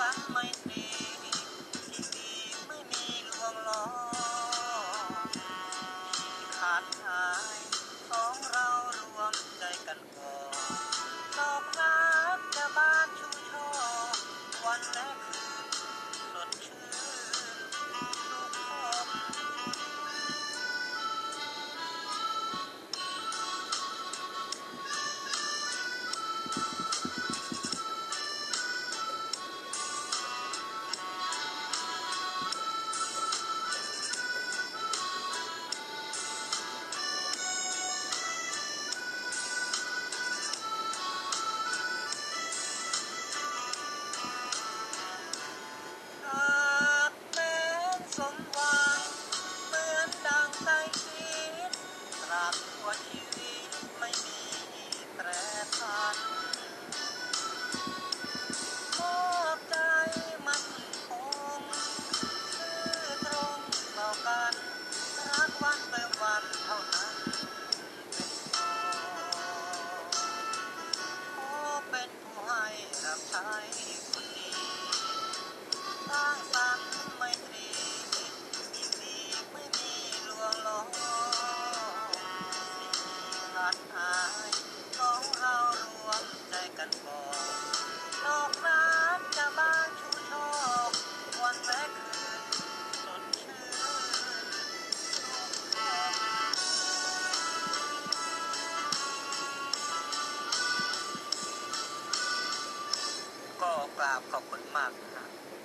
นไมตรีที่ดีไม่มีลวงล้อขาดหายของเรารวมใจกันก่อนดอกรักจะบานชูช่อวันและคืนสดชื่นทุกคน หากแม้นสมหวังเหมือนดังใจคิดตราบชั่วชีวิตไม่มีแปรผันมอบใจมั่นคงซื่อตรงต่อกันรักวันเติมวันเท่านั้นเป็นพอขอเป็นผู้ให้รับใช้คนดี สร้างสรรค์ไมตรีที่ดีไม่มีลวงล้อสิ่งขาดหายของเรารวมใจกันก่อนดอกรักจะบานชูช่อวันแรกคืนสดชื่นทุกคนก็กราบขอบคุณมากนะครับ